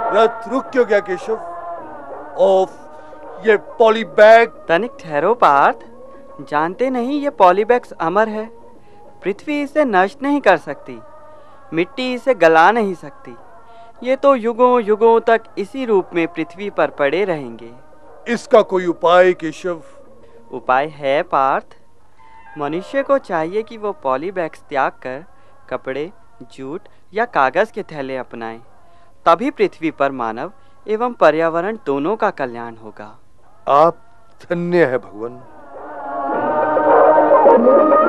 रथ रुक क्यों गया केशव? ऑफ, ये पॉलीबैग। तनिक ठहरो पार्थ, जानते नहीं ये पॉलीबैग्स अमर है। पृथ्वी इसे नष्ट नहीं कर सकती, मिट्टी इसे गला नहीं सकती। ये तो युगों युगों तक इसी रूप में पृथ्वी पर पड़े रहेंगे। इसका कोई उपाय केशव? उपाय है पार्थ। मनुष्य को चाहिए कि वो पॉलीबैग्स त्याग कर कपड़े, जूट या कागज के थैले अपनाएं। तभी पृथ्वी पर मानव एवं पर्यावरण दोनों का कल्याण होगा। आप धन्य है भगवान।